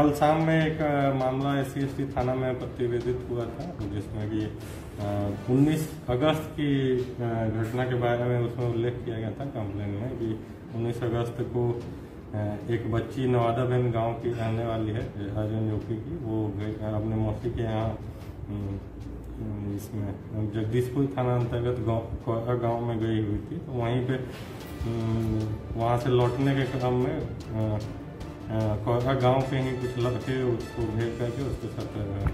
कल शाम में एक मामला SC/ST थाना में प्रतिवेदित हुआ था, जिसमें कि 19 अगस्त की घटना के बारे में उसमें उल्लेख किया गया था कंप्लेन में कि 19 अगस्त को एक बच्ची नवादा बहन गांव की रहने वाली है, अर्जुन यूपी की। वो अपने मौसी के यहाँ इसमें जगदीशपुर थाना अंतर्गत गाँव में गई हुई थी। तो वहीं पे वहाँ से लौटने के क्रम में कोयरा गांव के ही कुछ लड़के उसको घेर करके उसके साथ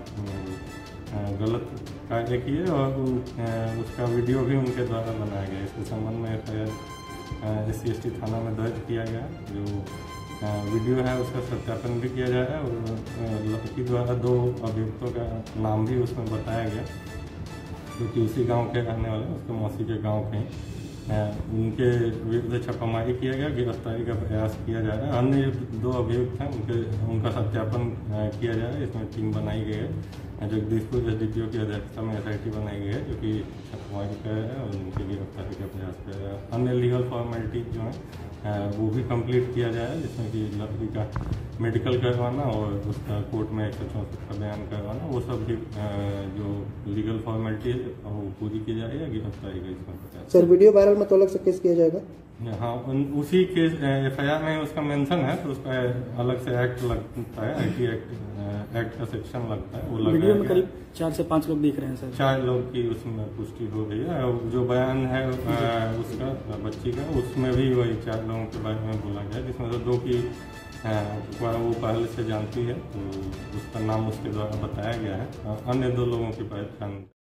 गलत कार्य किए और उसका वीडियो भी उनके द्वारा बनाया गया। इसके संबंध में FIR SC/ST थाना में दर्ज किया गया। जो वीडियो है उसका सत्यापन भी किया जाएगा और लड़की द्वारा 2 अभियुक्तों का नाम भी उसमें बताया गया, जो कि उसी गाँव के रहने वाले, उसके मौसी के गाँव के ही। उनके विरुद्ध छापामारी किया गया, गिरफ्तारी का प्रयास किया जा रहा है। अन्य 2 अभियुक्त हैं, उनका सत्यापन किया जा रहा है। इसमें टीम बनाई गई है। जगदीशपुर SDPO की अध्यक्षता में SIT बनाई गई है, जो कि छापामारी कर रहा है और उनकी गिरफ्तारी का प्रयास कर रहा है। अन्य लीगल फॉर्मेलिटीज जो है वो भी कंप्लीट किया जाए, जिसमें कि लड़की का मेडिकल करवाना और उसका कोर्ट में 164 का बयान करवाना, वो सब भी जो लीगल फॉर्मेलिटी है वो पूरी की जाएगी। गिरफ्तारी का इसमें सर वीडियो वायरल में तो अलग से केस किया जाएगा। हाँ, उसी केस FIR में उसका मेंशन है, तो उसका अलग से एक्ट लगता है, IT एक्ट का सेक्शन लगता है। वो वीडियो में करीब 4 से 5 लोग दिख रहे हैं सर। 4 लोग की उसमें पुष्टि हो गई है। जो बयान है उसका बच्ची का, उसमें भी वही 4 लोगों के बारे में बोला गया, जिसमें से 2 की वो पहले से जानती है, तो उसका नाम उसके द्वारा बताया गया है। अन्य 2 लोगों की पहचान